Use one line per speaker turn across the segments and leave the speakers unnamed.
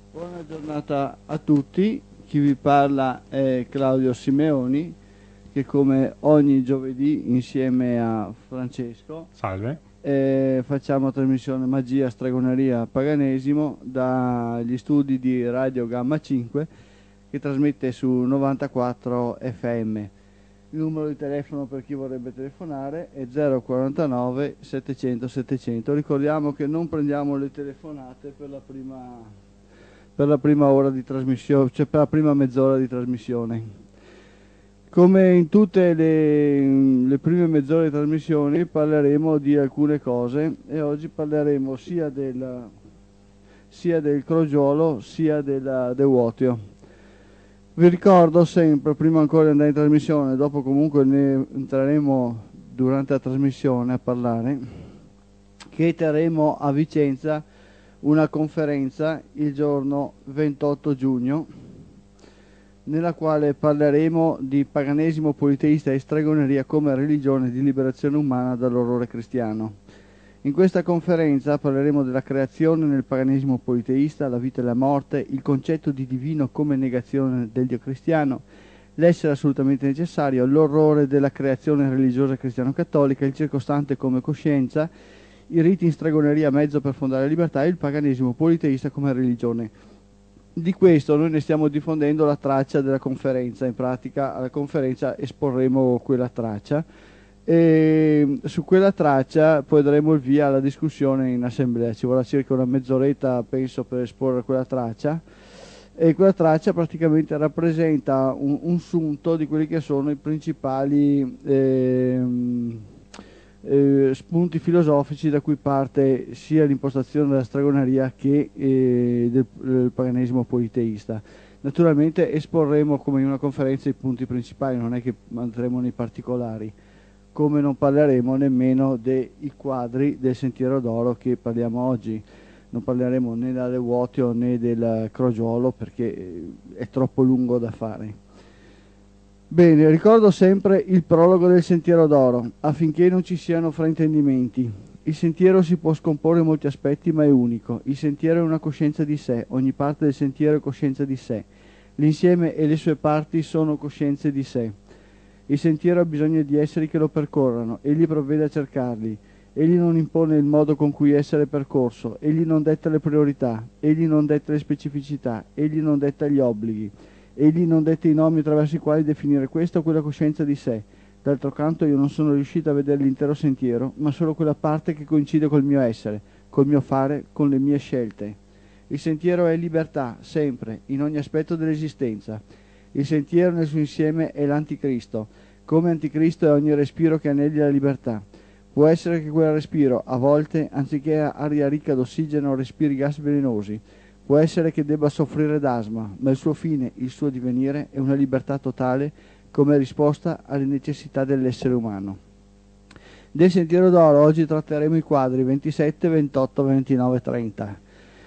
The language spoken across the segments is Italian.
Buona giornata a tutti, chi vi parla è Claudio Simeoni, che come ogni giovedì insieme a Francesco
Salve.
facciamo trasmissione Magia, Stregoneria, Paganesimo dagli studi di Radio Gamma 5 che trasmette su 94 FM. Il numero di telefono per chi vorrebbe telefonare è 049 700 700. Ricordiamo che non prendiamo le telefonate per la prima ora di trasmissione, cioè per la prima mezz'ora di trasmissione. Come in tutte le prime mezz'ore di trasmissione parleremo di alcune cose e oggi parleremo sia del crogiolo sia del Vuotio. Vi ricordo sempre, prima ancora di andare in trasmissione, dopo comunque ne entreremo durante la trasmissione a parlare, che terremo a Vicenza una conferenza il giorno 28 giugno, nella quale parleremo di paganesimo politeista e stregoneria come religione di liberazione umana dall'orrore cristiano. In questa conferenza parleremo della creazione nel paganesimo politeista, la vita e la morte, il concetto di divino come negazione del Dio cristiano, l'essere assolutamente necessario, l'orrore della creazione religiosa cristiano-cattolica, il circostante come coscienza, i riti in stregoneria mezzo per fondare la libertà e il paganesimo politeista come religione. Di questo noi ne stiamo diffondendo la traccia della conferenza, in pratica alla conferenza esporremo quella traccia e su quella traccia poi daremo il via alla discussione in assemblea. Ci vorrà circa una mezz'oretta penso per esporre quella traccia, e quella traccia praticamente rappresenta un sunto di quelli che sono i principali spunti filosofici da cui parte sia l'impostazione della stregoneria che del paganesimo politeista. Naturalmente esporremo come in una conferenza i punti principali, non è che andremo nei particolari, come non parleremo nemmeno dei quadri del Sentiero d'Oro che parliamo oggi. Non parleremo né del Vuotio né del crogiolo perché è troppo lungo da fare. Bene, ricordo sempre il prologo del Sentiero d'Oro, affinché non ci siano fraintendimenti. Il sentiero si può scomporre in molti aspetti, ma è unico. Il sentiero è una coscienza di sé, ogni parte del sentiero è coscienza di sé. L'insieme e le sue parti sono coscienze di sé. Il sentiero ha bisogno di esseri che lo percorrano, egli provvede a cercarli. Egli non impone il modo con cui essere percorso, egli non detta le priorità, egli non detta le specificità, egli non detta gli obblighi. Egli non dette i nomi attraverso i quali definire questa o quella coscienza di sé. D'altro canto io non sono riuscito a vedere l'intero sentiero, ma solo quella parte che coincide col mio essere, col mio fare, con le mie scelte. Il sentiero è libertà, sempre, in ogni aspetto dell'esistenza. Il sentiero nel suo insieme è l'anticristo, come anticristo è ogni respiro che anelli la libertà. Può essere che quel respiro, a volte, anziché aria ricca d'ossigeno, respiri gas velenosi. Può essere che debba soffrire d'asma, ma il suo fine, il suo divenire è una libertà totale come risposta alle necessità dell'essere umano. Del Sentiero d'Oro oggi tratteremo i quadri 27, 28, 29, 30.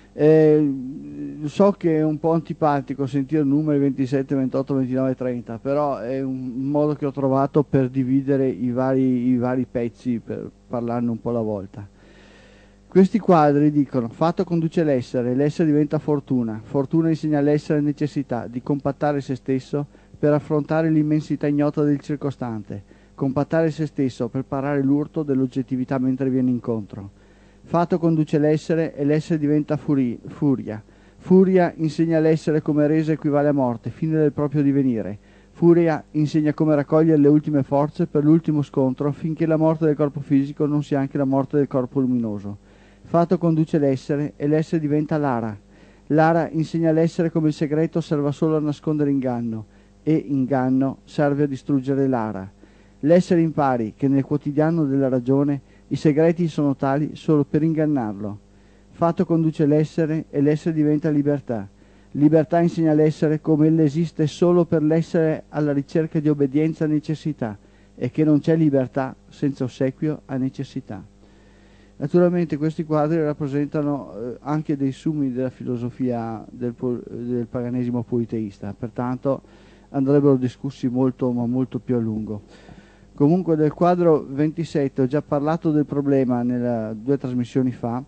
So che è un po' antipatico sentire numeri 27, 28, 29, 30, però è un modo che ho trovato per dividere i vari pezzi, per parlarne un po' alla volta. Questi quadri dicono: fatto conduce l'essere, l'essere diventa fortuna, fortuna insegna all'essere necessità di compattare se stesso per affrontare l'immensità ignota del circostante, compattare se stesso per parare l'urto dell'oggettività mentre viene incontro. Fatto conduce l'essere e l'essere diventa furia. Furia insegna all'essere come resa equivale a morte, fine del proprio divenire. Furia insegna come raccogliere le ultime forze per l'ultimo scontro finché la morte del corpo fisico non sia anche la morte del corpo luminoso. Fatto conduce l'essere e l'essere diventa Lara. Lara insegna all'essere come il segreto serva solo a nascondere inganno e inganno serve a distruggere Lara. L'essere impari che nel quotidiano della ragione i segreti sono tali solo per ingannarlo. Fatto conduce l'essere e l'essere diventa libertà. Libertà insegna all'essere come ella esiste solo per l'essere alla ricerca di obbedienza a necessità e che non c'è libertà senza ossequio a necessità. Naturalmente questi quadri rappresentano anche dei sumi della filosofia del paganesimo politeista, pertanto andrebbero discussi molto ma molto più a lungo. Comunque del quadro 27 ho già parlato del problema nelle 2 trasmissioni fa,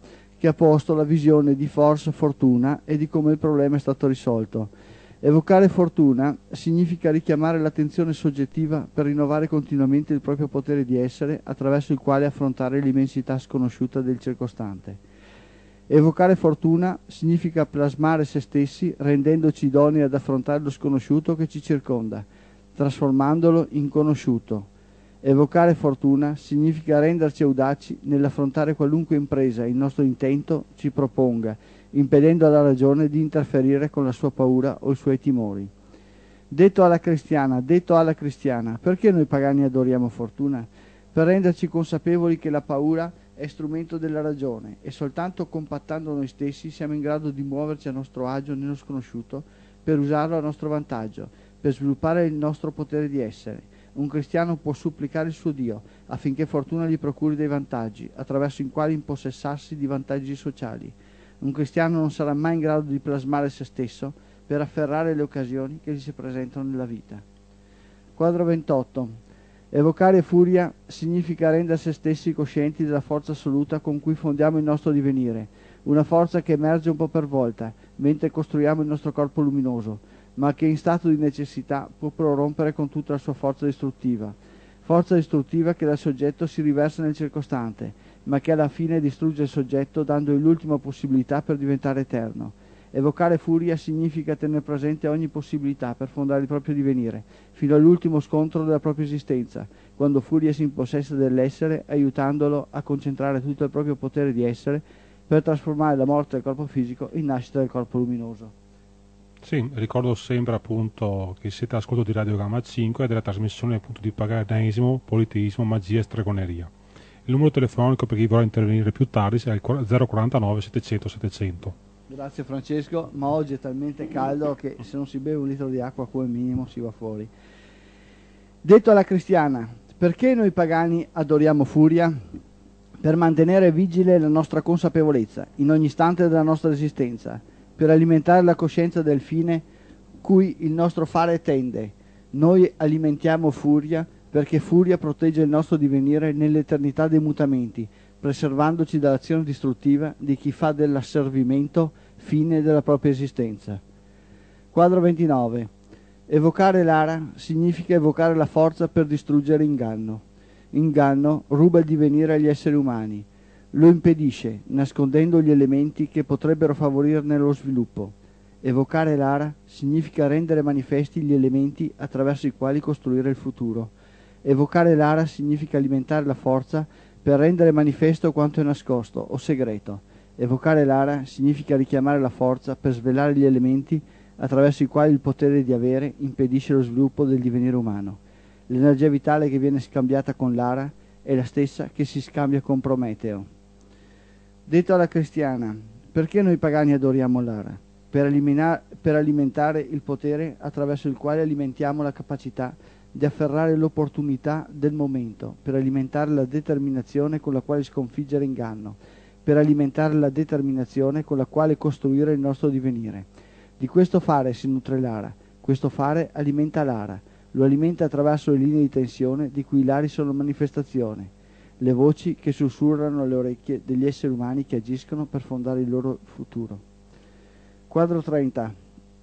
che ha posto la visione di forza, fortuna e di come il problema è stato risolto. Evocare fortuna significa richiamare l'attenzione soggettiva per rinnovare continuamente il proprio potere di essere, attraverso il quale affrontare l'immensità sconosciuta del circostante. Evocare fortuna significa plasmare se stessi, rendendoci idonei ad affrontare lo sconosciuto che ci circonda, trasformandolo in conosciuto. Evocare fortuna significa renderci audaci nell'affrontare qualunque impresa il nostro intento ci proponga, impedendo alla ragione di interferire con la sua paura o i suoi timori. Detto alla cristiana, perché noi pagani adoriamo fortuna? Per renderci consapevoli che la paura è strumento della ragione e soltanto compattando noi stessi siamo in grado di muoverci a nostro agio nello sconosciuto per usarlo a nostro vantaggio, per sviluppare il nostro potere di essere. Un cristiano può supplicare il suo Dio affinché fortuna gli procuri dei vantaggi, attraverso i quali impossessarsi di vantaggi sociali. Un cristiano non sarà mai in grado di plasmare se stesso per afferrare le occasioni che gli si presentano nella vita. Quadro 28. Evocare furia significa rendere se stessi coscienti della forza assoluta con cui fondiamo il nostro divenire, una forza che emerge un po' per volta, mentre costruiamo il nostro corpo luminoso, ma che in stato di necessità può prorompere con tutta la sua forza distruttiva che dal soggetto si riversa nel circostante, ma che alla fine distrugge il soggetto dandogli l'ultima possibilità per diventare eterno. Evocare furia significa tenere presente ogni possibilità per fondare il proprio divenire, fino all'ultimo scontro della propria esistenza, quando furia si impossessa dell'essere, aiutandolo a concentrare tutto il proprio potere di essere per trasformare la morte del corpo fisico in nascita del corpo luminoso.
Sì, ricordo sempre appunto che siete all'ascolto di Radio Gamma 5 e della trasmissione appunto di paganesimo, politeismo, magia e stregoneria. Il numero telefonico per chi vuole intervenire più tardi è il 049 700 700.
Grazie Francesco, ma oggi è talmente caldo che se non si beve un litro di acqua come minimo si va fuori. Detto alla cristiana, perché noi pagani adoriamo furia? Per mantenere vigile la nostra consapevolezza in ogni istante della nostra esistenza, per alimentare la coscienza del fine cui il nostro fare tende. Noi alimentiamo furia perché furia protegge il nostro divenire nell'eternità dei mutamenti, preservandoci dall'azione distruttiva di chi fa dell'asservimento fine della propria esistenza. Quadro 29. Evocare l'ara significa evocare la forza per distruggere inganno. Inganno ruba il divenire agli esseri umani, lo impedisce, nascondendo gli elementi che potrebbero favorirne lo sviluppo. Evocare l'ara significa rendere manifesti gli elementi attraverso i quali costruire il futuro. Evocare l'ara significa alimentare la forza per rendere manifesto quanto è nascosto o segreto. Evocare l'ara significa richiamare la forza per svelare gli elementi attraverso i quali il potere di avere impedisce lo sviluppo del divenire umano. L'energia vitale che viene scambiata con l'ara è la stessa che si scambia con Prometeo. Detto alla cristiana, perché noi pagani adoriamo l'ara? Per alimentare il potere attraverso il quale alimentiamo la capacità di afferrare l'opportunità del momento, per alimentare la determinazione con la quale sconfiggere inganno, per alimentare la determinazione con la quale costruire il nostro divenire. Di questo fare si nutre l'ara, questo fare alimenta l'ara, lo alimenta attraverso le linee di tensione di cui i lari sono manifestazione, le voci che sussurrano alle orecchie degli esseri umani che agiscono per fondare il loro futuro. Quadro 30.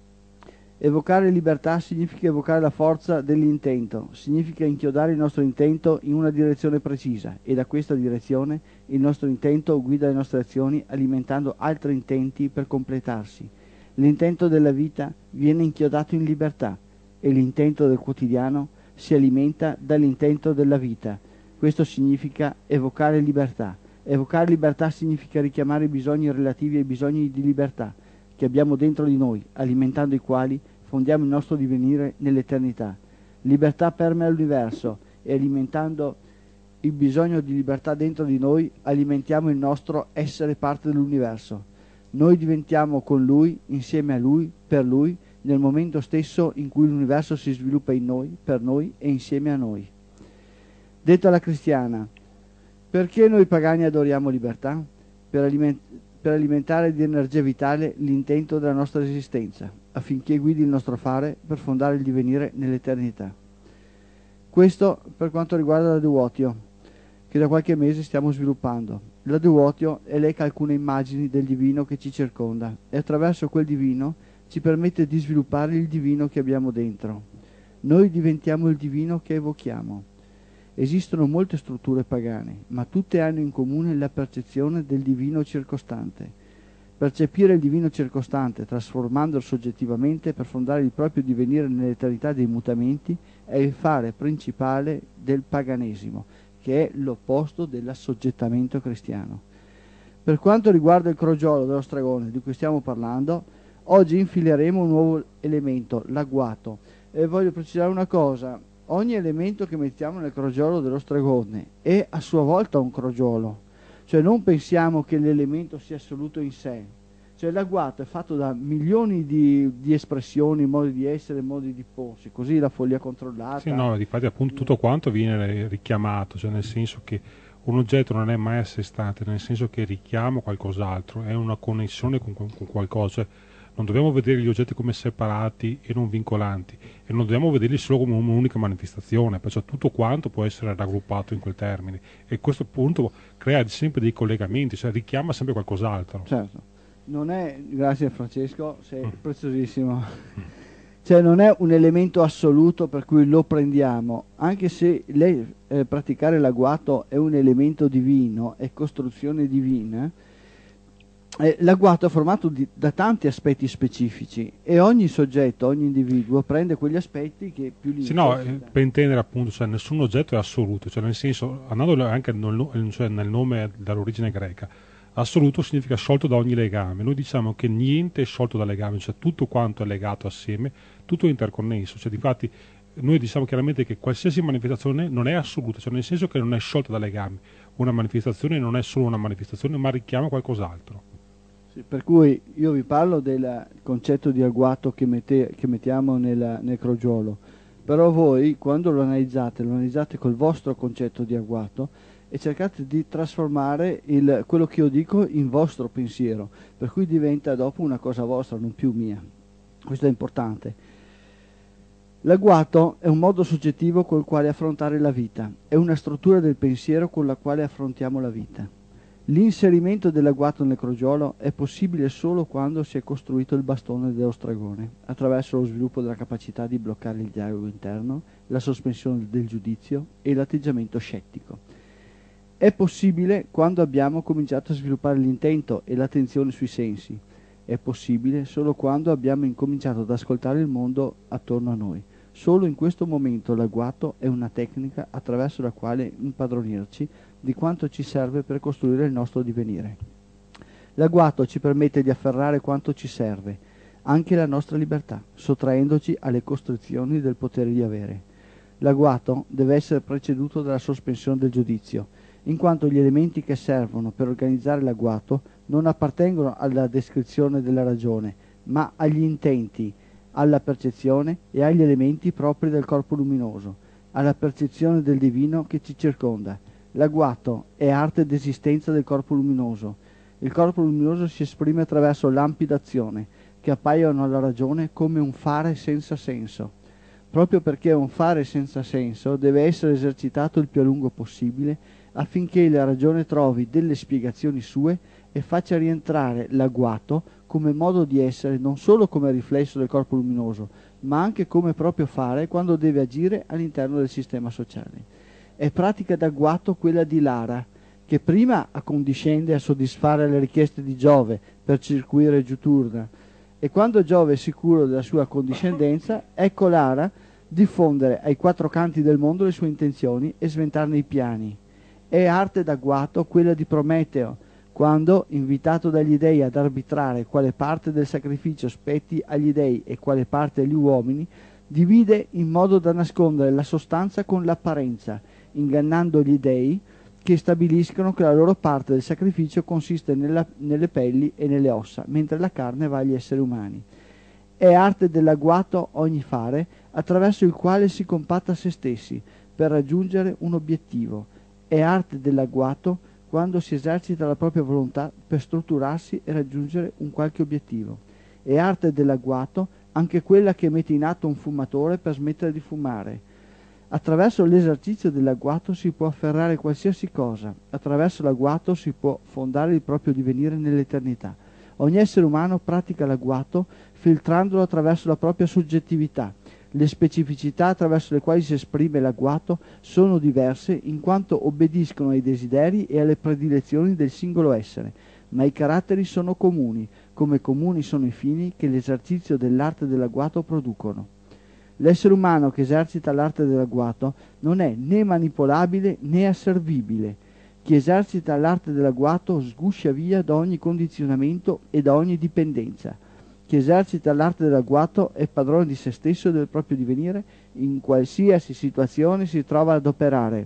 Evocare libertà significa evocare la forza dell'intento, significa inchiodare il nostro intento in una direzione precisa e da questa direzione il nostro intento guida le nostre azioni alimentando altri intenti per completarsi. L'intento della vita viene inchiodato in libertà e l'intento del quotidiano si alimenta dall'intento della vita. Questo significa evocare libertà. Evocare libertà significa richiamare i bisogni relativi ai bisogni di libertà che abbiamo dentro di noi, alimentando i quali fondiamo il nostro divenire nell'eternità. Libertà permea l'universo e alimentando il bisogno di libertà dentro di noi alimentiamo il nostro essere parte dell'universo. Noi diventiamo con Lui, insieme a Lui, per Lui, nel momento stesso in cui l'universo si sviluppa in noi, per noi e insieme a noi. Detto alla cristiana, perché noi pagani adoriamo libertà? Per alimentare di energia vitale l'intento della nostra esistenza, affinché guidi il nostro fare per fondare il divenire nell'eternità. Questo per quanto riguarda la Duotio, che da qualche mese stiamo sviluppando. La Devoutio elenca alcune immagini del divino che ci circonda e attraverso quel divino ci permette di sviluppare il divino che abbiamo dentro. Noi diventiamo il divino che evochiamo. Esistono molte strutture pagane, ma tutte hanno in comune la percezione del divino circostante. Percepire il divino circostante, trasformandolo soggettivamente per fondare il proprio divenire nell'eternità dei mutamenti, è il fare principale del paganesimo, che è l'opposto dell'assoggettamento cristiano. Per quanto riguarda il crogiolo dello stregone di cui stiamo parlando, oggi infileremo un nuovo elemento, l'agguato. E voglio precisare una cosa: ogni elemento che mettiamo nel crogiolo dello stregone è a sua volta un crogiolo. Cioè non pensiamo che l'elemento sia assoluto in sé. Cioè l'agguato è fatto da milioni di espressioni, modi di essere, modi di porsi, così la follia controllata.
Sì, no, difatti appunto tutto quanto viene richiamato, cioè nel senso che un oggetto non è mai a sé stante, nel senso che richiama qualcos'altro, è una connessione con qualcosa, cioè non dobbiamo vedere gli oggetti come separati e non vincolanti e non dobbiamo vederli solo come un'unica manifestazione, perciò tutto quanto può essere raggruppato in quel termine e questo appunto crea sempre dei collegamenti, cioè richiama sempre qualcos'altro.
Certo, non è, grazie Francesco, sei preziosissimo, cioè non è un elemento assoluto per cui lo prendiamo, anche se praticare l'agguato è un elemento divino, è costruzione divina. L'agguato è formato da tanti aspetti specifici e ogni soggetto, ogni individuo prende quegli aspetti che più li
interessa. Sì, no, per intendere appunto, cioè nessun oggetto è assoluto, cioè nel senso, andando anche nel nome dall'origine greca, assoluto significa sciolto da ogni legame. Noi diciamo che niente è sciolto da legame, cioè tutto quanto è legato assieme, tutto è interconnesso, cioè difatti noi diciamo chiaramente che qualsiasi manifestazione non è assoluta, cioè nel senso che non è sciolta da legami. Una manifestazione non è solo una manifestazione, ma richiama qualcos'altro.
Sì, per cui io vi parlo del concetto di agguato che mettiamo nel crogiolo, però voi quando lo analizzate col vostro concetto di agguato e cercate di trasformare quello che io dico in vostro pensiero, per cui diventa dopo una cosa vostra, non più mia. Questo è importante. L'agguato è un modo soggettivo col quale affrontare la vita, è una struttura del pensiero con la quale affrontiamo la vita. L'inserimento dell'agguato nel crogiolo è possibile solo quando si è costruito il bastone dello stregone, attraverso lo sviluppo della capacità di bloccare il dialogo interno, la sospensione del giudizio e l'atteggiamento scettico. È possibile quando abbiamo cominciato a sviluppare l'intento e l'attenzione sui sensi. È possibile solo quando abbiamo incominciato ad ascoltare il mondo attorno a noi. Solo in questo momento l'agguato è una tecnica attraverso la quale impadronirci di quanto ci serve per costruire il nostro divenire. L'agguato ci permette di afferrare quanto ci serve, anche la nostra libertà, sottraendoci alle costrizioni del potere di avere. L'agguato deve essere preceduto dalla sospensione del giudizio, in quanto gli elementi che servono per organizzare l'agguato non appartengono alla descrizione della ragione, ma agli intenti, alla percezione e agli elementi propri del corpo luminoso, alla percezione del divino che ci circonda. L'agguato è arte d'esistenza del corpo luminoso. Il corpo luminoso si esprime attraverso lampi d'azione che appaiono alla ragione come un fare senza senso. Proprio perché è un fare senza senso, deve essere esercitato il più a lungo possibile affinché la ragione trovi delle spiegazioni sue e faccia rientrare l'agguato come modo di essere non solo come riflesso del corpo luminoso, ma anche come proprio fare quando deve agire all'interno del sistema sociale. È pratica d'agguato quella di Lara, che prima accondiscende a soddisfare le richieste di Giove per circuire Giuturna, e quando Giove è sicuro della sua accondiscendenza, ecco Lara diffondere ai quattro canti del mondo le sue intenzioni e sventarne i piani. È arte d'agguato quella di Prometeo, quando, invitato dagli dei ad arbitrare quale parte del sacrificio spetti agli dei e quale parte agli uomini, divide in modo da nascondere la sostanza con l'apparenza, ingannando gli dei che stabiliscono che la loro parte del sacrificio consiste nelle pelli e nelle ossa, mentre la carne va agli esseri umani. È arte dell'agguato ogni fare attraverso il quale si compatta se stessi per raggiungere un obiettivo. È arte dell'agguato quando si esercita la propria volontà per strutturarsi e raggiungere un qualche obiettivo. È arte dell'agguato anche quella che mette in atto un fumatore per smettere di fumare. Attraverso l'esercizio dell'agguato si può afferrare qualsiasi cosa, attraverso l'agguato si può fondare il proprio divenire nell'eternità. Ogni essere umano pratica l'agguato filtrandolo attraverso la propria soggettività. Le specificità attraverso le quali si esprime l'agguato sono diverse in quanto obbediscono ai desideri e alle predilezioni del singolo essere, ma i caratteri sono comuni, come comuni sono i fini che l'esercizio dell'arte dell'agguato producono. L'essere umano che esercita l'arte dell'agguato non è né manipolabile né asservibile. Chi esercita l'arte dell'agguato sguscia via da ogni condizionamento e da ogni dipendenza. Chi esercita l'arte dell'agguato è padrone di se stesso e del proprio divenire in qualsiasi situazione si trova ad operare.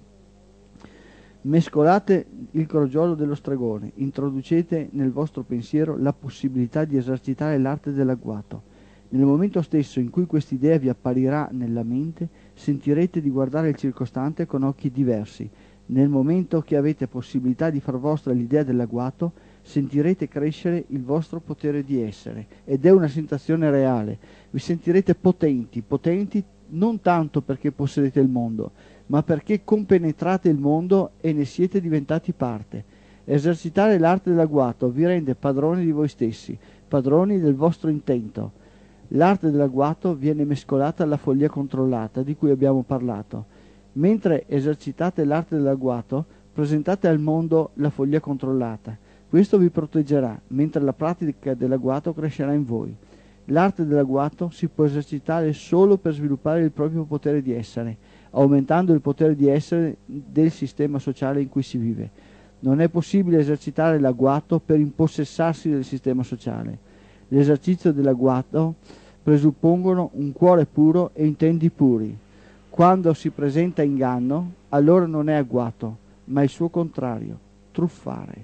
Mescolate il crogiolo dello stregone, introducete nel vostro pensiero la possibilità di esercitare l'arte dell'agguato. Nel momento stesso in cui quest'idea vi apparirà nella mente, sentirete di guardare il circostante con occhi diversi. Nel momento che avete possibilità di far vostra l'idea dell'agguato, sentirete crescere il vostro potere di essere, ed è una sensazione reale. Vi sentirete potenti, potenti non tanto perché possedete il mondo, ma perché compenetrate il mondo e ne siete diventati parte. Esercitare l'arte dell'agguato vi rende padroni di voi stessi, padroni del vostro intento. L'arte dell'agguato viene mescolata alla follia controllata di cui abbiamo parlato. Mentre esercitate l'arte dell'agguato, presentate al mondo la follia controllata. Questo vi proteggerà, mentre la pratica dell'agguato crescerà in voi. L'arte dell'agguato si può esercitare solo per sviluppare il proprio potere di essere, aumentando il potere di essere del sistema sociale in cui si vive. Non è possibile esercitare l'agguato per impossessarsi del sistema sociale. L'esercizio dell'agguato presuppongono un cuore puro e intendi puri. Quando si presenta inganno, allora non è agguato, ma il suo contrario, truffare.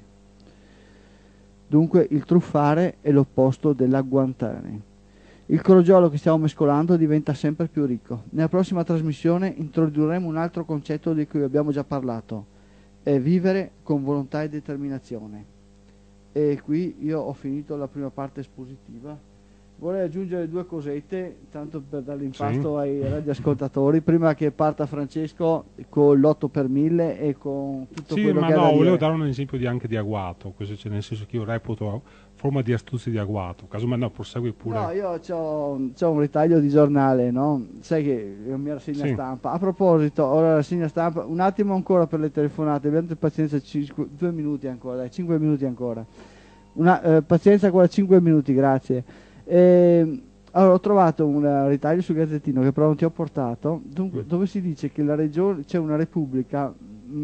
Dunque il truffare è l'opposto dell'agguantare. Il crogiolo che stiamo mescolando diventa sempre più ricco. Nella prossima trasmissione introdurremo un altro concetto di cui abbiamo già parlato, è vivere con volontà e determinazione. E qui io ho finito la prima parte espositiva. Vorrei aggiungere due cosette, tanto per dare l'impasto ai radioascoltatori, prima che parta Francesco con l'8 per 1000 e con tutto quello che ha da dire.
Volevo dare un esempio anche di agguato, nel senso che io reputo forma di astuzia di agguato, casomai no, prosegui pure.
No, io c'ho un ritaglio di giornale, no? Sai che la mia rassegna stampa. A proposito, ora la rassegna stampa, un attimo ancora per le telefonate, abbiate pazienza, 2 minuti ancora, dai, 5 minuti ancora. Pazienza ancora 5 minuti, grazie. Allora, ho trovato un ritaglio sul Gazzettino che però non ti ho portato, dunque, dove si dice che la regione c'è una repubblica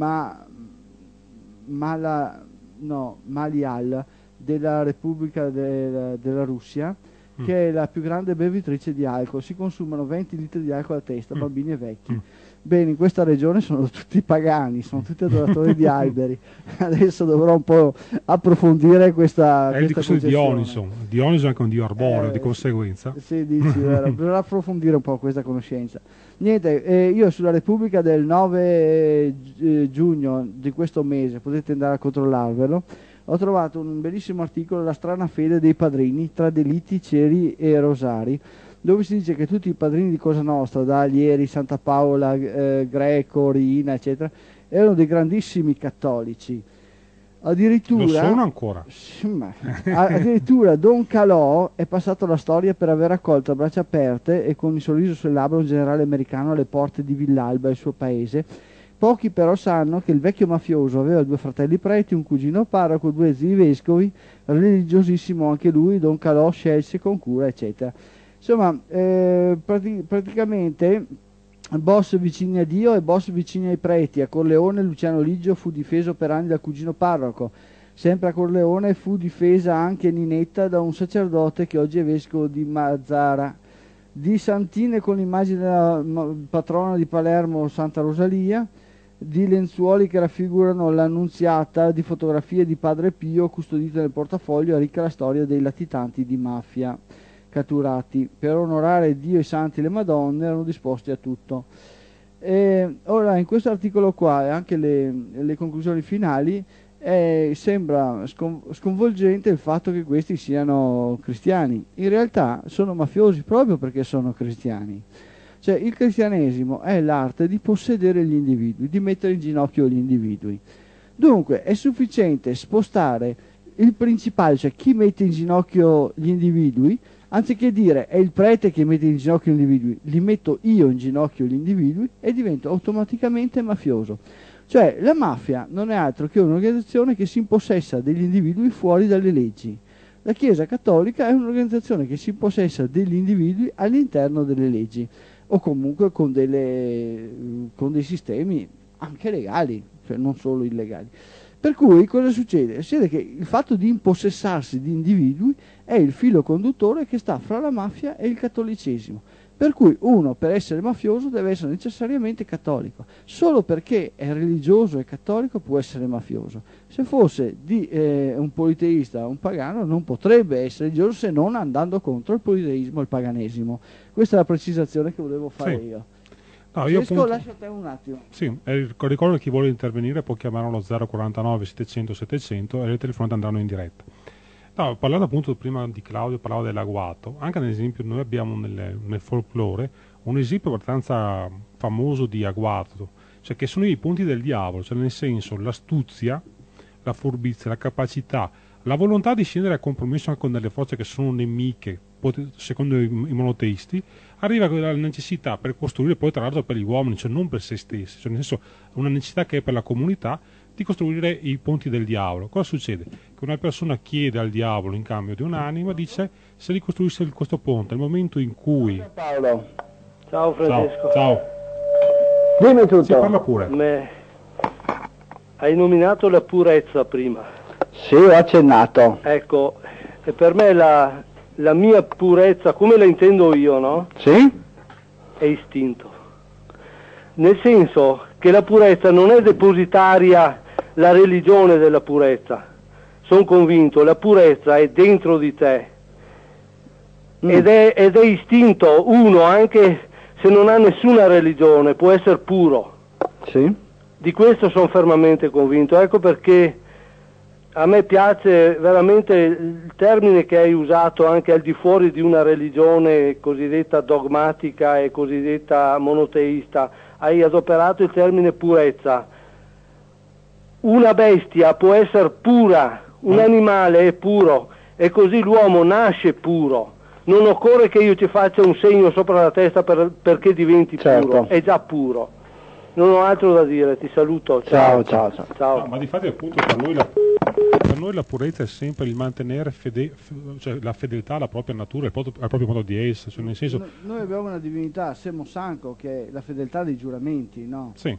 Malial della Repubblica della Russia, che è la più grande bevitrice di alcol. Si consumano 20 litri di alcol a testa, bambini e vecchi. Bene, in questa regione sono tutti pagani, sono tutti adoratori di alberi. Adesso dovrò un po' approfondire questa
è il discorso di Dioniso. Dioniso è anche un dio arboreo, di conseguenza.
Sì, dici, bisogna approfondire un po' questa conoscenza. Niente, io sulla Repubblica del 9 giugno di questo mese, potete andare a controllarvelo, ho trovato un bellissimo articolo, La strana fede dei padrini tra deliti, ceri e rosari, dove si dice che tutti i padrini di Cosa Nostra, da Alieri, Santa Paola, Greco, Rina, eccetera, erano dei grandissimi cattolici. Addirittura,
lo sono ancora.
Addirittura Don Calò è passato alla storia per aver accolto a braccia aperte e con il sorriso sulle labbra un generale americano alle porte di Villalba, il suo paese. Pochi però sanno che il vecchio mafioso aveva 2 fratelli preti, un cugino parroco, 2 zii vescovi, religiosissimo anche lui. Don Calò scelse con cura, eccetera. Insomma, praticamente boss vicini a Dio e boss vicini ai preti. A Corleone Luciano Liggio fu difeso per anni dal cugino parroco. Sempre a Corleone fu difesa anche Ninetta da un sacerdote che oggi è vescovo di Mazzara. Di santine con l'immagine della patrona di Palermo, Santa Rosalia, di lenzuoli che raffigurano l'annunziata, di fotografie di Padre Pio custodite nel portafoglio, è ricca la storia dei latitanti di mafia catturati. Per onorare Dio, i santi e le Madonne erano disposti a tutto. Ora in questo articolo qua e anche le conclusioni finali sembra sconvolgente il fatto che questi siano cristiani. In realtà sono mafiosi proprio perché sono cristiani. Cioè il cristianesimo è l'arte di possedere gli individui, di mettere in ginocchio gli individui. Dunque è sufficiente spostare il principale, cioè chi mette in ginocchio gli individui, anziché dire è il prete che mette in ginocchio gli individui, li metto io in ginocchio gli individui e divento automaticamente mafioso. Cioè la mafia non è altro che un'organizzazione che si impossessa degli individui fuori dalle leggi. La Chiesa Cattolica è un'organizzazione che si impossessa degli individui all'interno delle leggi o comunque con dei sistemi anche legali, cioè non solo illegali. Per cui cosa succede? Succede che il fatto di impossessarsi di individui è il filo conduttore che sta fra la mafia e il cattolicesimo. Per cui uno per essere mafioso deve essere necessariamente cattolico. Solo perché è religioso e cattolico può essere mafioso. Se fosse un politeista o un pagano non potrebbe essere religioso se non andando contro il politeismo e il paganesimo. Questa è la precisazione che volevo fare io.
No, io appunto,
lascio a te un attimo.
Sì, ricordo che chi vuole intervenire può chiamare allo 049 700 700 e le telefonate andranno in diretta. No, parlando appunto prima di Claudio, parlavo dell'agguato. Anche ad esempio noi abbiamo nel folklore un esempio abbastanza famoso di agguato, cioè che sono i punti del diavolo, cioè nel senso l'astuzia, la furbizia, la capacità, la volontà di scendere a compromesso anche con delle forze che sono nemiche, secondo i monoteisti, arriva alla necessità per costruire poi tra l'altro per gli uomini, cioè non per se stessi, cioè nel senso una necessità che è per la comunità di costruire i ponti del diavolo. Cosa succede? Che una persona chiede al diavolo in cambio di un'anima, dice se ricostruisse questo ponte, nel momento in cui...
Ciao Paolo. Ciao Francesco.
Ciao.
Dimmi tutto.
Si parla pure.
Hai nominato la purezza prima.
Sì, ho accennato.
Ecco, e per me la mia purezza, come la intendo io, no?
Sì?
È istinto. Nel senso che la purezza non è depositaria la religione della purezza. Sono convinto, la purezza è dentro di te. Ed è istinto, uno anche se non ha nessuna religione può essere puro.
Sì.
Di questo sono fermamente convinto. Ecco perché a me piace veramente il termine che hai usato anche al di fuori di una religione cosiddetta dogmatica e cosiddetta monoteista. Hai adoperato il termine purezza. Una bestia può essere pura, un animale è puro e così l'uomo nasce puro. Non occorre che io ti faccia un segno sopra la testa perché diventi puro, è già puro. Non ho altro da dire, ti saluto.
Ciao.
No, ma difatti appunto per noi la purezza è sempre il mantenere cioè la fedeltà alla propria natura, al proprio modo di essere, cioè nel senso...
Noi abbiamo una divinità, Semo Sanco, che è la fedeltà dei giuramenti, no?
Sì.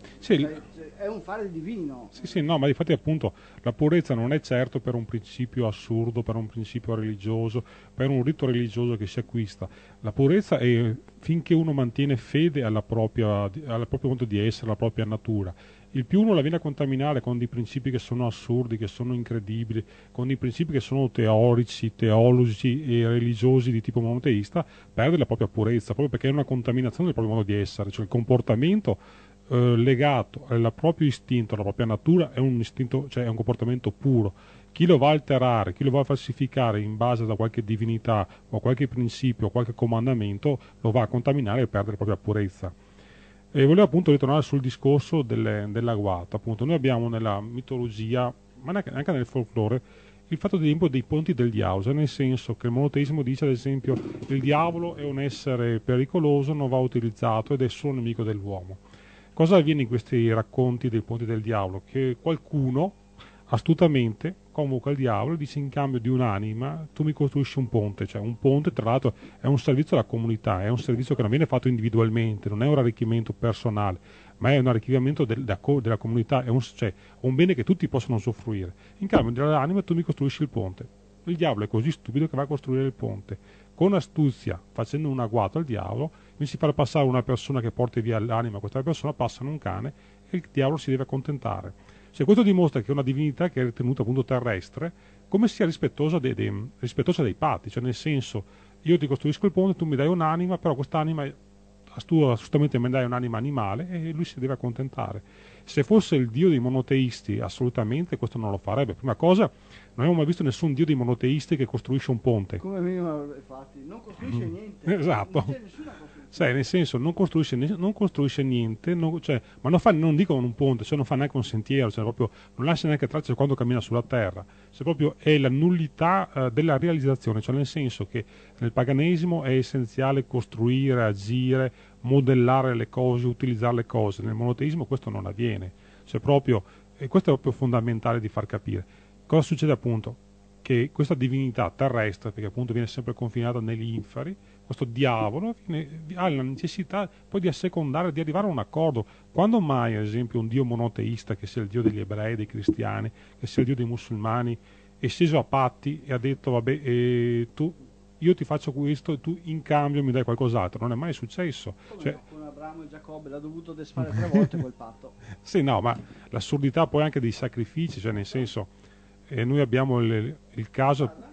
È un fare divino.
Sì, no, ma difatti appunto la purezza non è certo per un principio assurdo, per un principio religioso, per un rito religioso che si acquista. La purezza è finché uno mantiene fede al proprio modo di essere, alla propria natura. Il più uno la viene a contaminare con dei principi che sono assurdi, che sono incredibili, con dei principi che sono teorici, teologici e religiosi di tipo monoteista, perde la propria purezza, proprio perché è una contaminazione del proprio modo di essere, cioè il comportamento legato al proprio istinto, alla propria natura, è un istinto, cioè è un comportamento puro. Chi lo va a alterare, chi lo va a falsificare in base a qualche divinità o a qualche principio o qualche comandamento, lo va a contaminare e perde la propria purezza. E volevo appunto ritornare sul discorso dell'agguato. Appunto, noi abbiamo nella mitologia, ma anche nel folklore, il fatto dei ponti del diavolo, cioè nel senso che il monoteismo dice ad esempio il diavolo è un essere pericoloso, non va utilizzato ed è solo nemico dell'uomo. Cosa avviene in questi racconti dei ponti del diavolo? Che qualcuno astutamente convoca il diavolo e dice in cambio di un'anima tu mi costruisci un ponte, cioè un ponte tra l'altro è un servizio alla comunità, è un servizio che non viene fatto individualmente, non è un arricchimento personale, ma è un arricchimento della comunità, è un bene che tutti possono usufruire. In cambio dell'anima tu mi costruisci il ponte. Il diavolo è così stupido che va a costruire il ponte. Con astuzia, facendo un agguato al diavolo, mi si fa passare una persona che porti via l'anima a questa persona, passano un cane e il diavolo si deve accontentare. Cioè, questo dimostra che una divinità che è ritenuta appunto terrestre, come sia rispettosa dei patti, cioè nel senso, io ti costruisco il ponte, tu mi dai un'anima, però quest'anima, tu assolutamente mi dai un'anima animale e lui si deve accontentare. Se fosse il dio dei monoteisti, assolutamente questo non lo farebbe. Prima cosa, non abbiamo mai visto nessun dio dei monoteisti che costruisce un ponte.
Come minimo, infatti, non costruisce niente.
Esatto.
Non c'è nessuna costruzione.
Nel senso, non costruisce niente, cioè, ma non dico un ponte, cioè non fa neanche un sentiero, cioè proprio non lascia neanche traccia quando cammina sulla terra. Cioè proprio è la nullità della realizzazione, cioè nel senso che nel paganesimo è essenziale costruire, agire, modellare le cose, utilizzare le cose. Nel monoteismo questo non avviene. Cioè proprio, e questo è proprio fondamentale di far capire. Cosa succede appunto? Che questa divinità terrestre, perché appunto viene sempre confinata negli inferi, questo diavolo ha la necessità poi di assecondare, di arrivare a un accordo. Quando mai, ad esempio, un dio monoteista, che sia il dio degli ebrei, dei cristiani, che sia il dio dei musulmani, è sceso a patti e ha detto vabbè, io ti faccio questo e tu in cambio mi dai qualcos'altro? Non è mai successo.
Cioè, con Abramo e Giacobbe l'ha dovuto desfare 3 volte quel patto.
Sì, no, ma l'assurdità poi anche dei sacrifici, cioè nel senso, noi abbiamo il caso...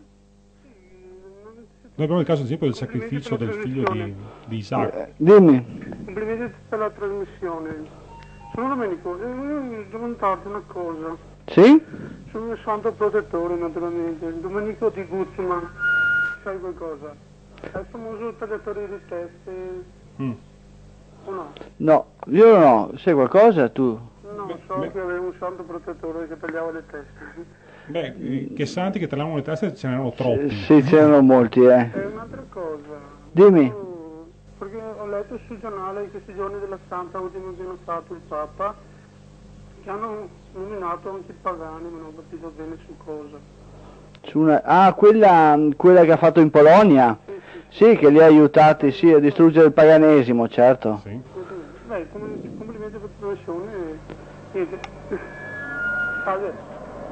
Noi abbiamo il caso, ad esempio, del sacrificio del figlio di Isacco.
Dimmi.
Complimenti per la trasmissione. Sono Domenico, io devo domandarti una cosa.
Sì?
Sono il santo protettore, naturalmente. Domenico di Guzman. Sai qualcosa? È il famoso tagliatore di teste. O no?
No, io no. Sai qualcosa tu?
No, so che aveva un santo protettore che tagliava le teste.
Beh, che santi che tagliavano le teste ce n'erano troppi.
Sì, c'erano molti,
E un'altra cosa.
Dimmi.
Perché ho letto sul giornale in questi giorni della Santa ultimo che è stato il Papa, che hanno nominato anche i pagani, ma non ho capito bene su cosa.
Quella che ha fatto in Polonia? Sì, che li ha aiutati a distruggere il paganesimo, certo.
Sì.
Beh, complimenti per la trasmissione. Niente. Salve.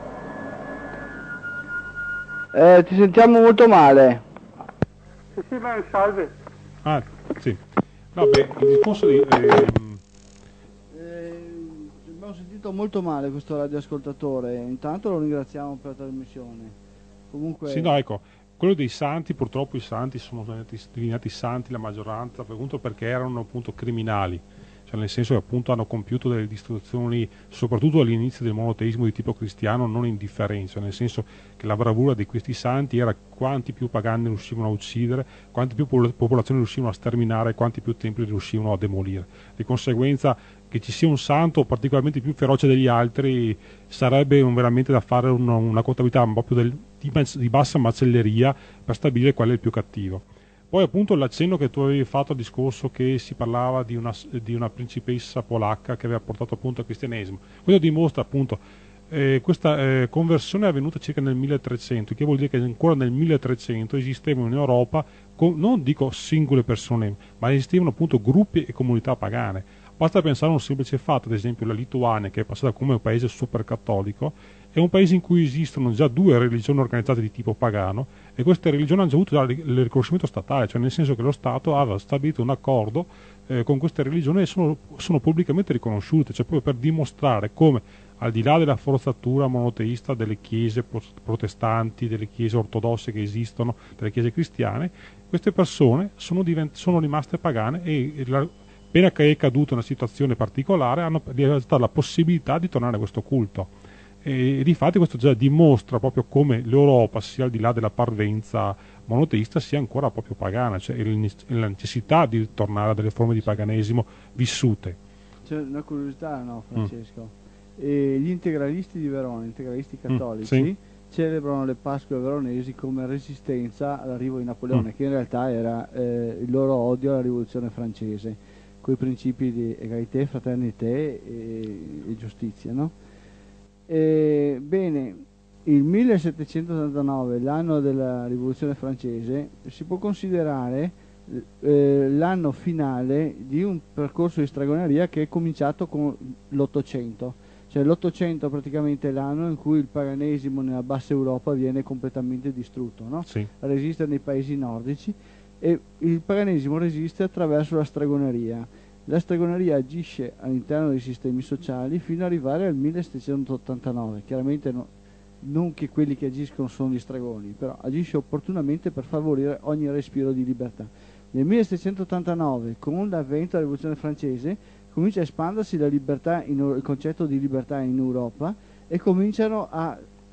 Ti sentiamo molto male.
Sì, beh, salve.
Ah, sì. Vabbè, il discorso di...
Abbiamo sentito molto male questo radioascoltatore, intanto lo ringraziamo per la trasmissione. Comunque...
Sì, no, ecco, quello dei santi, purtroppo i santi sono divinati santi, la maggioranza, appunto perché erano appunto criminali. Cioè nel senso che appunto hanno compiuto delle distruzioni, soprattutto all'inizio del monoteismo di tipo cristiano, non indifferenti, cioè nel senso che la bravura di questi santi era quanti più pagani riuscivano a uccidere, quanti più popolazioni riuscivano a sterminare, quanti più templi riuscivano a demolire. Di conseguenza che ci sia un santo particolarmente più feroce degli altri sarebbe veramente da fare una contabilità proprio di bassa macelleria per stabilire qual è il più cattivo. Poi appunto l'accenno che tu avevi fatto al discorso che si parlava di una principessa polacca che aveva portato appunto al cristianesimo. Questo dimostra appunto questa conversione è avvenuta circa nel 1300, che vuol dire che ancora nel 1300 esistevano in Europa, non dico singole persone, ma esistevano appunto gruppi e comunità pagane. Basta pensare a un semplice fatto, ad esempio la Lituania, che è passata come un paese super cattolico, è un paese in cui esistono già 2 religioni organizzate di tipo pagano e queste religioni hanno già avuto il riconoscimento statale, cioè nel senso che lo Stato aveva stabilito un accordo con queste religioni e sono pubblicamente riconosciute, cioè proprio per dimostrare come al di là della forzatura monoteista delle chiese protestanti, delle chiese ortodosse che esistono, delle chiese cristiane, queste persone sono rimaste pagane e appena che è caduta una situazione particolare hanno realizzato la possibilità di tornare a questo culto. E difatti questo già dimostra proprio come l'Europa, sia al di là della parvenza monoteista, sia ancora proprio pagana, cioè la necessità di tornare a delle forme di paganesimo vissute.
C'è una curiosità, no, Francesco? Gli integralisti di Verona, integralisti cattolici,
sì.
celebrano le Pasque veronesi come resistenza all'arrivo di Napoleone, che in realtà era il loro odio alla rivoluzione francese, con i principi di egalité, fraternité e giustizia, no? Bene, il 1789, l'anno della rivoluzione francese, si può considerare l'anno finale di un percorso di stregoneria che è cominciato con l'Ottocento, cioè l'Ottocento praticamente è l'anno in cui il paganesimo nella bassa Europa viene completamente distrutto, no?
Sì.
Resiste nei paesi nordici e il paganesimo resiste attraverso la stregoneria. La stregoneria agisce all'interno dei sistemi sociali fino ad arrivare al 1789, chiaramente non che quelli che agiscono sono gli stregoni, però agisce opportunamente per favorire ogni respiro di libertà. Nel 1789, con l'avvento della rivoluzione francese, comincia a espandersi la libertà il concetto di libertà in Europa e cominciano a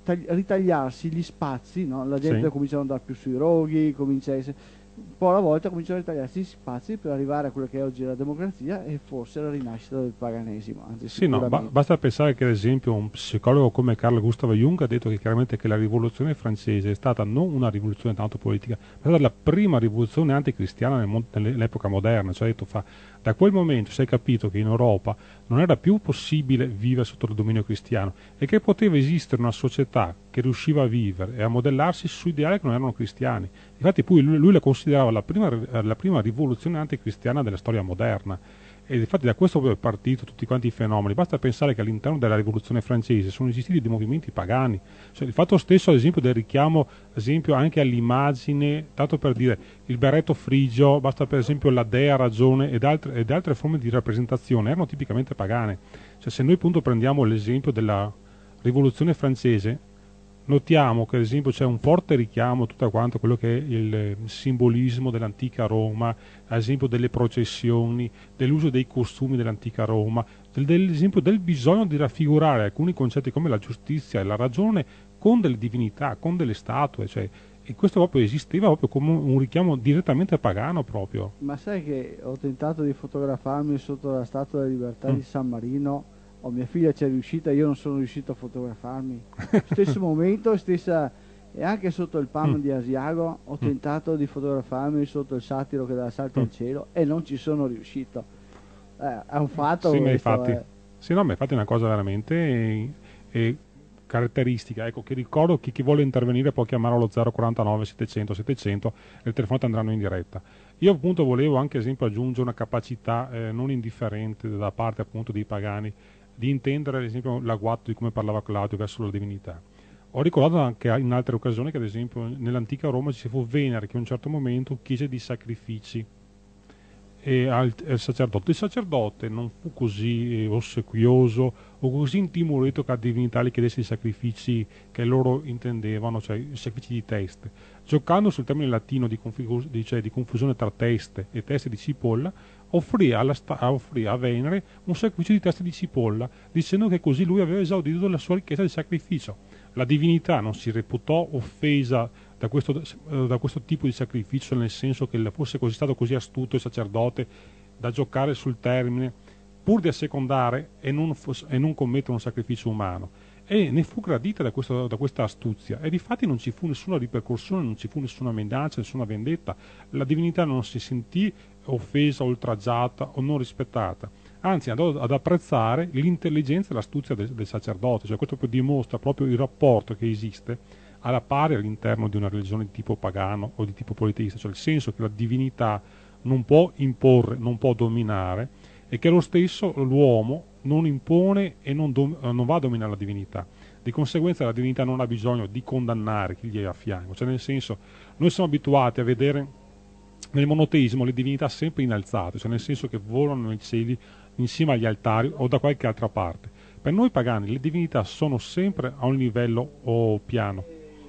ritagliarsi gli spazi, no? La gente
Sì.
comincia ad andare più sui roghi, comincia a essere, un po' alla volta cominciano a ritagliarsi gli spazi per arrivare a quello che è oggi la democrazia e forse la rinascita del paganesimo, anzi
Sì, no,
sicuramente.
basta pensare che ad esempio un psicologo come Carl Gustav Jung ha detto che chiaramente che la rivoluzione francese è stata non una rivoluzione tanto politica, ma è stata la prima rivoluzione anticristiana nell'epoca moderna, cioè ha detto da quel momento si è capito che in Europa non era più possibile vivere sotto il dominio cristiano e che poteva esistere una società che riusciva a vivere e a modellarsi su ideali che non erano cristiani. Infatti poi lui la considerava la prima rivoluzione anticristiana della storia moderna. E infatti da questo è partito tutti quanti i fenomeni. Basta pensare che all'interno della rivoluzione francese sono esistiti dei movimenti pagani, cioè il fatto stesso ad esempio del richiamo ad esempio anche all'immagine, tanto per dire il berretto frigio, basta per esempio la dea ragione ed altre forme di rappresentazione erano tipicamente pagane. Cioè se noi appunto prendiamo l'esempio della rivoluzione francese, notiamo che ad esempio c'è un forte richiamo a tutto quanto quello che è il simbolismo dell'antica Roma, ad esempio delle processioni, dell'uso dei costumi dell'antica Roma, dell'esempio del bisogno di raffigurare alcuni concetti come la giustizia e la ragione con delle divinità, con delle statue, cioè, e questo proprio esisteva proprio come un richiamo direttamente pagano proprio.
Ma sai che ho tentato di fotografarmi sotto la Statua della Libertà di San Marino? Mia figlia ci è riuscita, io non sono riuscito a fotografarmi. Stesso momento, e anche sotto il Palm di Asiago ho tentato di fotografarmi sotto il satiro che dà salto al cielo e non ci sono riuscito. È un fatto
Sì, ma
questo,
infatti, sì, no, ma infatti è una cosa veramente caratteristica. Ecco, che ricordo che chi vuole intervenire può chiamare allo 049 700 700 e le telefonate andranno in diretta. Io appunto volevo anche esempio aggiungere una capacità non indifferente da parte appunto dei pagani di intendere ad esempio l'agguato di come parlava Claudio verso la divinità. Ho ricordato anche in altre occasioni che ad esempio nell'antica Roma ci fu Venere che a un certo momento chiese di sacrifici al sacerdote. Il sacerdote non fu così ossequioso o così intimorito che la divinità gli chiedesse i sacrifici che loro intendevano, cioè i sacrifici di teste. Giocando sul termine latino di confusione tra teste e teste di cipolla, offrì a Venere un sacrificio di teste di cipolla, dicendo che così lui aveva esaudito la sua richiesta di sacrificio. La divinità non si reputò offesa da questo tipo di sacrificio, nel senso che fosse stato così astuto il sacerdote da giocare sul termine pur di assecondare e non commettere un sacrificio umano, e ne fu gradita da questa astuzia, e difatti non ci fu nessuna ripercussione, non ci fu nessuna minaccia, nessuna vendetta. La divinità non si sentì offesa, oltraggiata o non rispettata, anzi andò ad apprezzare l'intelligenza e l'astuzia del sacerdote. Cioè questo dimostra proprio il rapporto che esiste alla pari all'interno di una religione di tipo pagano o di tipo politeista, cioè il senso che la divinità non può imporre, non può dominare, e che lo stesso l'uomo non impone e non va a dominare la divinità. Di conseguenza la divinità non ha bisogno di condannare chi gli è a fianco, cioè nel senso, noi siamo abituati a vedere nel monoteismo le divinità sempre innalzate, cioè nel senso che volano nei cieli insieme agli altari o da qualche altra parte. Per noi pagani le divinità sono sempre a un livello o piano.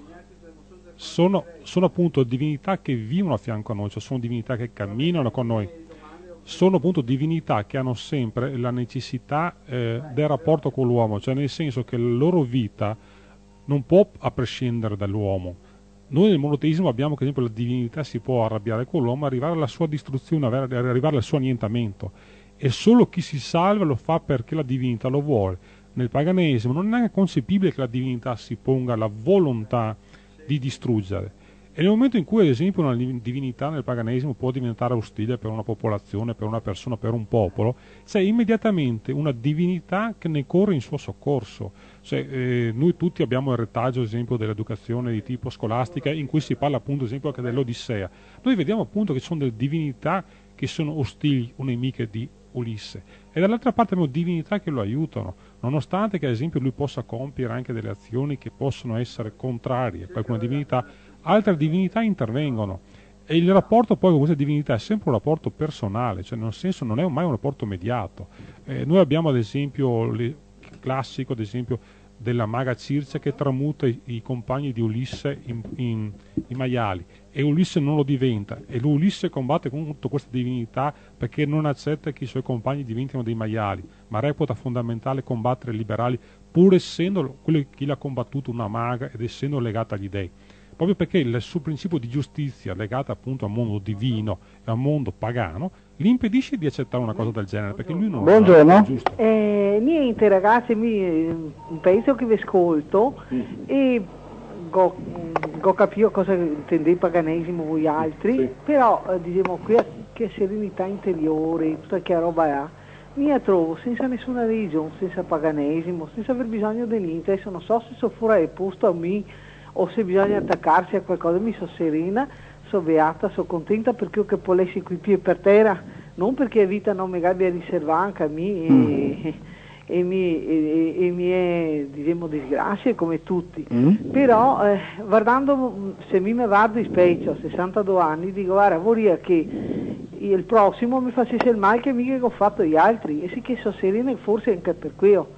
Sono appunto divinità che vivono a fianco a noi, cioè sono divinità che camminano con noi, sono appunto divinità che hanno sempre la necessità del rapporto con l'uomo, cioè nel senso che la loro vita non può a prescindere dall'uomo. Noi nel monoteismo abbiamo che ad esempio la divinità si può arrabbiare con l'uomo, arrivare alla sua distruzione, arrivare al suo annientamento, e solo chi si salva lo fa perché la divinità lo vuole. Nel paganesimo non è neanche concepibile che la divinità si ponga la volontà di distruggere, e nel momento in cui ad esempio una divinità nel paganesimo può diventare ostile per una popolazione, per una persona, per un popolo, c'è immediatamente una divinità che ne corre in suo soccorso. Cioè, noi tutti abbiamo il retaggio ad esempio dell'educazione di tipo scolastica in cui si parla appunto ad esempio anche dell'Odissea. Noi vediamo appunto che ci sono delle divinità che sono ostili o nemiche di Ulisse, e dall'altra parte abbiamo divinità che lo aiutano, nonostante che ad esempio lui possa compiere anche delle azioni che possono essere contrarie per alcune divinità, altre divinità intervengono, e il rapporto poi con queste divinità è sempre un rapporto personale, cioè nel senso non è mai un rapporto mediato. Noi abbiamo ad esempio classico ad esempio della maga Circe che tramuta i compagni di Ulisse in maiali, e Ulisse non lo diventa, e Ulisse combatte contro questa divinità perché non accetta che i suoi compagni diventino dei maiali, ma reputa fondamentale combattere e liberarli pur essendo quello che l'ha combattuto una maga ed essendo legata agli dei, proprio perché il suo principio di giustizia legato appunto al mondo divino e al mondo pagano gli impedisce di accettare una cosa del genere, perché lui non è giusto.
Niente ragazzi, penso che vi ascolto e ho capito cosa intendete paganesimo voi altri, però diciamo qui che serenità interiore, tutta che roba è, mi trovo senza nessuna religione, senza paganesimo, senza aver bisogno di niente. Adesso non so se sono fuori posto a me o se bisogna attaccarsi a qualcosa. Mi sono serena, sono beata, sono contenta perché io che polessi qui piedi per terra, non perché la vita non mi abbia riservato anche a me e mie diciamo disgrazie come tutti, però guardando, se mi guardo in specchio a 62 anni dico guarda vorrei che il prossimo mi facesse il male che mica ho fatto gli altri, e sì che sono serena forse anche per quello,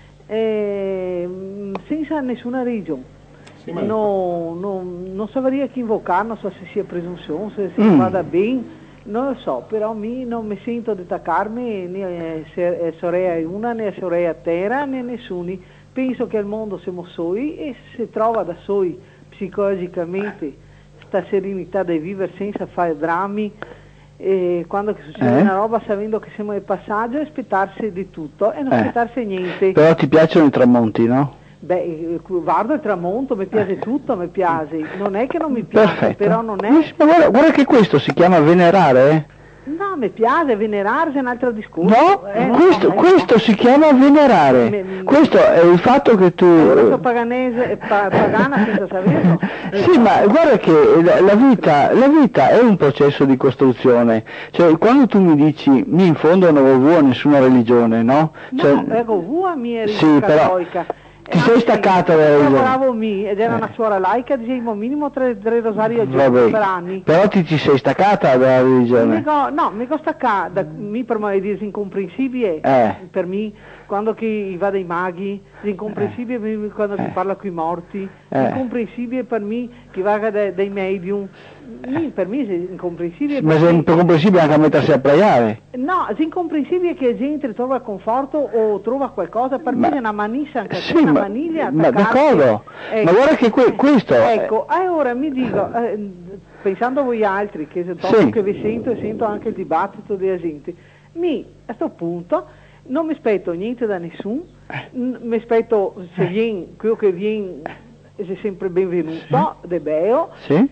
senza nessuna religione. Sì, non saprei chi invocare, non so se sia presunzione, se vada bene, non lo so, però non mi sento di attaccarmi né a sorella una né a sorella terra né a nessuno. Penso che il mondo siamo soli e se trova da soli psicologicamente sta serenità di vivere senza fare drammi, e quando succede una roba sapendo che siamo nel passaggio, aspettarsi di tutto e non aspettarsi niente.
Però ti piacciono i tramonti, no?
Beh, guardo il tramonto, mi piace tutto, mi piace, non è che non mi piace,
perfetto.
Però non è...
Ma guarda che questo si chiama venerare,
No, mi piace, venerarsi è un altro discorso.
No, questo si chiama venerare. Questo è il fatto che tu...
Sono pagana senza saperlo.
Sì, ma guarda che la vita è un processo di costruzione. Cioè, quando tu mi dici, in fondo non ho nessuna religione, no? Cioè,
no, ero mia
sì,
cattolica.
Ti sei staccata dalla religione.
Lavoravo ed era una suora laica, dicevo minimo 3 rosari al giorno per anni.
Però ti sei staccata dalla religione?
Mi sono staccata, per me è incomprensibile, per me, quando va dai maghi, è incomprensibile quando si parla con i morti, è incomprensibile per me che va dai medium. Per me è incomprensibile.
Ma è incomprensibile anche a mettersi a pregare?
No, è incomprensibile che la gente trova conforto o trova qualcosa, per me è una manissa anche una maniglia.
Ma d'accordo,
ecco.
Ma guarda che questo...
Ecco, ora mi dico, pensando a voi altri, che vi sento e sento anche il dibattito della gente, a questo punto non mi aspetto niente da nessuno, mi aspetto se viene, quello che viene è sempre benvenuto, de beo,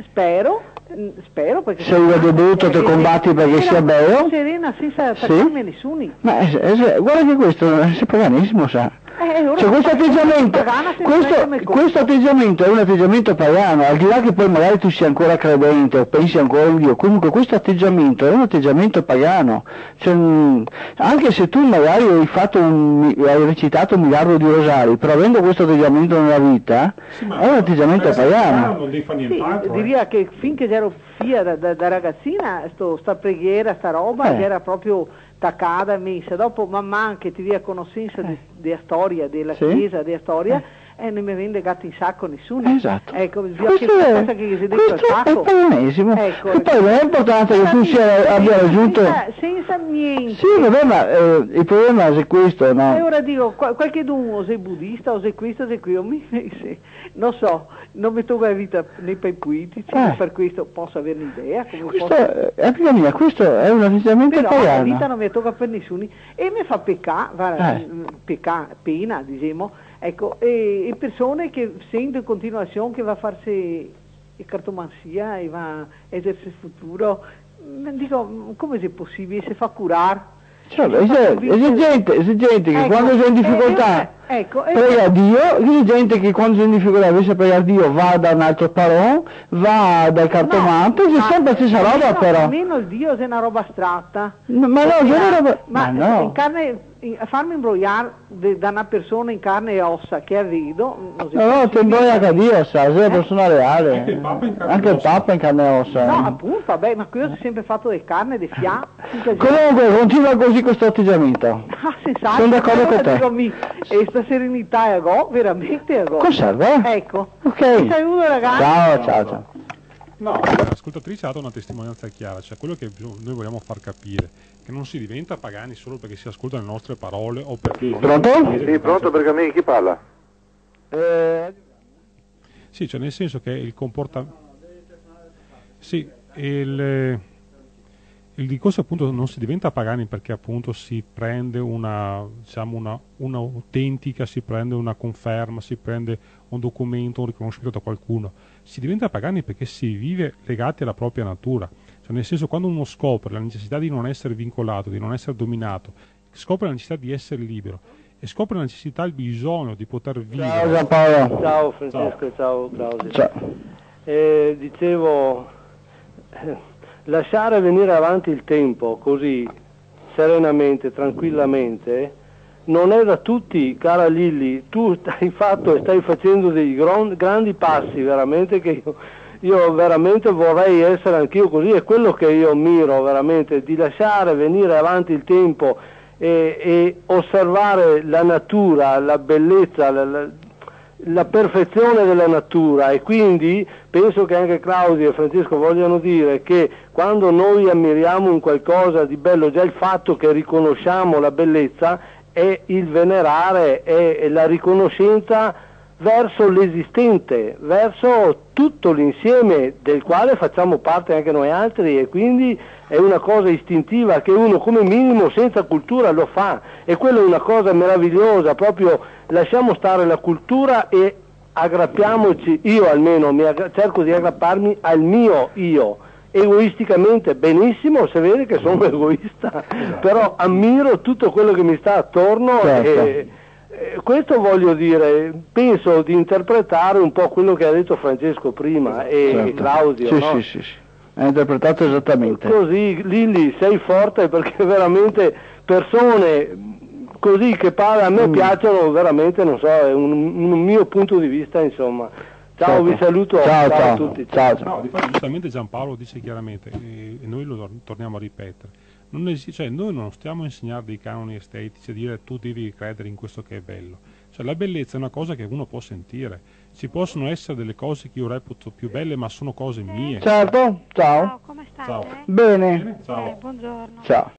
spero perché...
Se uno è debutto te combatti perché sia bello?
Serena senza attaccarmi a nessuno.
Ma guarda che questo è il paganesimo, sa. Cioè questo atteggiamento è un atteggiamento pagano, al di là che poi magari tu sia ancora credente o pensi ancora in Dio, comunque questo atteggiamento è un atteggiamento pagano, cioè, anche se tu magari hai recitato 1 miliardo di rosari, però avendo questo atteggiamento nella vita, è un atteggiamento pagano.
Non devi fare nient'altro.
Diria che finché ero figlia da ragazzina, sta preghiera, sta roba, era proprio taccata, messa, dopo man mano che ti dia conoscenza della storia, della chiesa, della storia, non mi vende gatto in sacco nessuno.
Esatto.
Ecco, questo è il
paganesimo. Ecco, e poi non è importante che tu abbia raggiunto...
Senza niente.
Sì, vabbè, ma il problema è questo, no?
E ora dico, qualche o sei buddista, o sei questo, o sei qui, non so, non mi tocca la vita nei politici, per questo posso avere un'idea.
Amica mia, questo è un atteggiamento pagano.
Però la vita non mi tocca per nessuno e mi fa pena, diciamo, ecco, e persone che sento in continuazione che va a farsi cartomanzia e va a esercitare il futuro, dico, come è possibile, se fa curare?
Cioè, c'è gente che quando sei in difficoltà prega Dio, c'è gente che quando sei in difficoltà invece pregare Dio va da un altro parò, va dal cartomante, c'è sempre la stessa roba però.
Almeno il Dio è una roba astratta.
Ma no, è una roba...
Ma no. In carne a farmi imbrogliare da una persona in carne e ossa che vedo.
No, ti imbrolla anche Dio, sai, sei una persona reale. Anche il Papa in carne e ossa.
No, appunto, vabbè, ma qui ho sempre fatto di carne, di fià.
Comunque, continua così questo atteggiamento.
Ah, sensato.
Sono d'accordo con te.
E sta serenità è veramente
Conserva?
Ecco.
Ok.
Ti saluto, ragazzi.
Ciao.
No, l'ascoltatrice ha dato una testimonianza chiara, cioè quello che noi vogliamo far capire, che non si diventa pagani solo perché si ascoltano le nostre parole o perché...
Pronto?
Sì, pronto, Bergamini, chi parla?
Sì, cioè nel senso che il comportamento... Sì, il discorso appunto non si diventa pagani perché appunto si prende una autentica, si prende una conferma, si prende un documento, un riconoscimento da qualcuno. Si diventa pagani perché si vive legati alla propria natura. Cioè nel senso, quando uno scopre la necessità di non essere vincolato, di non essere dominato, scopre la necessità di essere libero e scopre la necessità, il bisogno di poter vivere.
Ciao Giampaolo.
Ciao Francesco, ciao Claudio.
Ciao.
Dicevo, lasciare venire avanti il tempo così serenamente, tranquillamente, non è da tutti, cara Lilli. Tu stai facendo dei grandi passi, veramente, che io veramente vorrei essere anch'io così. È quello che io miro veramente, di lasciare venire avanti il tempo e osservare la natura, la bellezza, la perfezione della natura. E quindi penso che anche Claudio e Francesco vogliano dire che quando noi ammiriamo un qualcosa di bello, già il fatto che riconosciamo la bellezza è il venerare, è la riconoscenza verso l'esistente, verso tutto l'insieme del quale facciamo parte anche noi altri, e quindi è una cosa istintiva che uno come minimo senza cultura lo fa, e quella è una cosa meravigliosa. Proprio lasciamo stare la cultura e aggrappiamoci, io almeno cerco di aggrapparmi al mio io, egoisticamente. Benissimo, se vede che sono egoista, però ammiro tutto quello che mi sta attorno.
Certo.
Questo voglio dire, penso di interpretare un po' quello che ha detto Francesco prima e
Certo.
Claudio,
Sì,
no?
sì, hai interpretato esattamente.
Così, Lilli, sei forte, perché veramente persone così che a me piacciono veramente, non so, è un mio punto di vista, insomma. Ciao,
Certo.
vi saluto,
Ciao
a tutti.
Ciao.
No, difatti, giustamente Giampaolo dice chiaramente, e noi lo torniamo a ripetere, cioè noi non stiamo a insegnare dei canoni estetici, a dire tu devi credere in questo che è bello. Cioè la bellezza è una cosa che uno può sentire. Ci possono essere delle cose che io reputo più belle, ma sono cose mie.
Certo, ciao.
Ciao, come state?
Ciao.
Bene.
Ciao.
Buongiorno.
Ciao.